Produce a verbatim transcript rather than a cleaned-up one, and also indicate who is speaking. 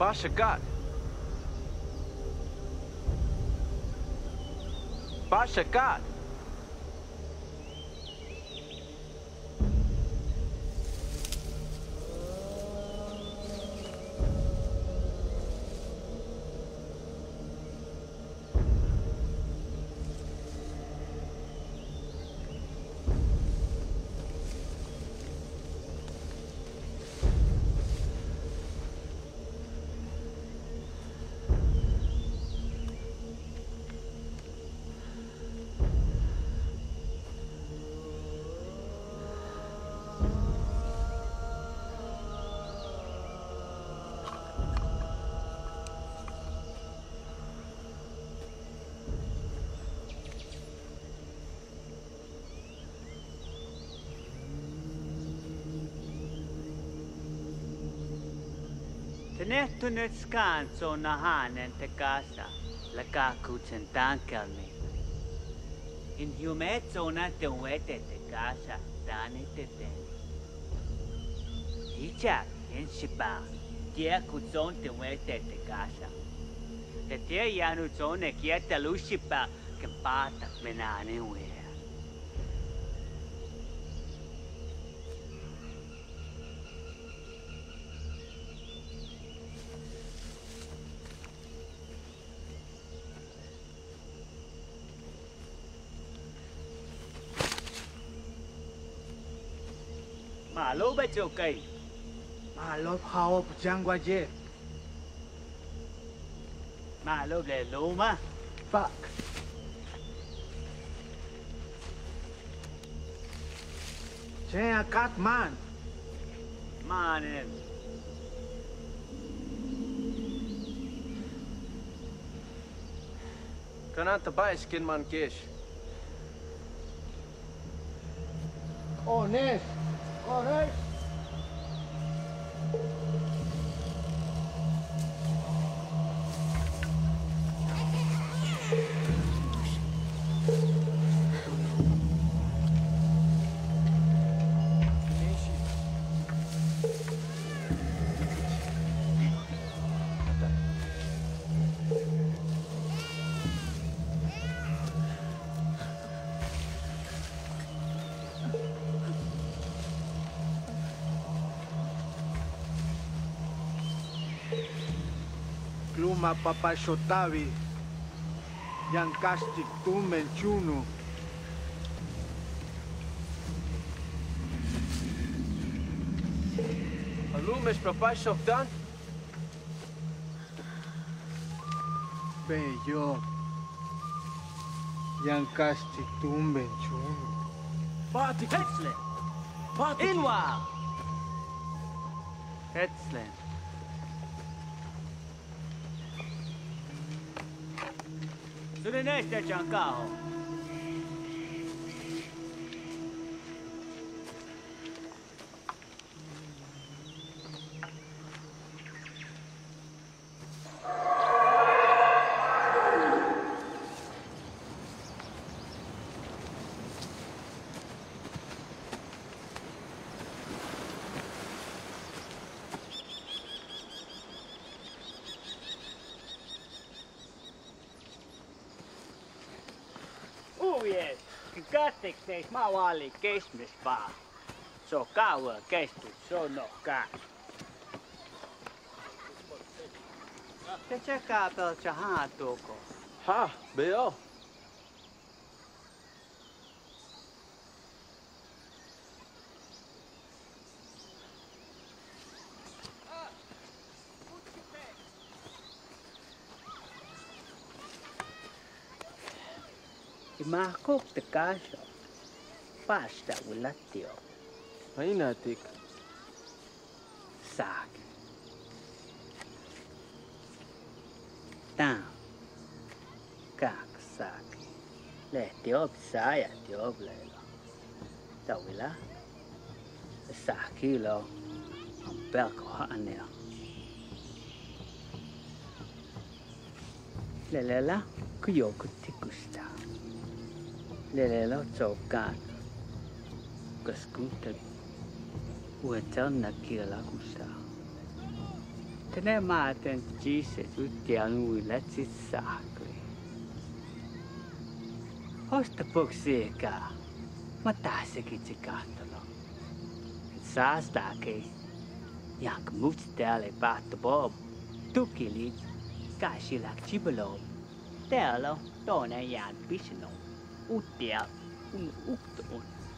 Speaker 1: Pasha got. Pasha got.
Speaker 2: Tenehtunet scanso na hanen te casa, la kaku tentankelmi. In humezzo na te wete te casa, dani te ten. Hicha, in shipa, tia kuzon te wete te casa. Te tia yanu zone kieta lushipa, kempata menane wea. Malo ba okay?
Speaker 3: Malo how jangwa je.
Speaker 2: Malo le loma.
Speaker 3: Fuck. Jaya cat man.
Speaker 2: Manen.
Speaker 1: Kananta bai skin man kish.
Speaker 3: Oh, Nes. Oh, Nes. Kluma papa shotavi. Yang kastik tumen chunu.
Speaker 1: Alumes papay dan?
Speaker 3: Bello. Yang kastik tumen chunu.
Speaker 2: Party Hetzlen. Party Inwa. Hetzlen. Sulineste Chancaho. Yes, katek seis mawali kesmis pa. So kawa kestu so no ka. Te cheka pel chaha toko.
Speaker 1: Ha, beo.
Speaker 2: Imakok te kaso. Pasta ulatio.
Speaker 1: Ay natik.
Speaker 2: Sak. Tam. Kak sak. Le tiob saya tiob lelo. Tawila. Sakilo. Belko hanel. Lelela kuyoko tikusta. Lelela tsokan. Kaskuta. Uetal nakila kusta. Tene maaten Jesus uttian uiletsit saakli. Hosta puksiika. Mä taassakin se kahtalo. Saastake. Jank muts täällä paattu bob. Tukilit. Kaashilak chibalo. Täällä toinen jään pisno. Uttia un uktoon.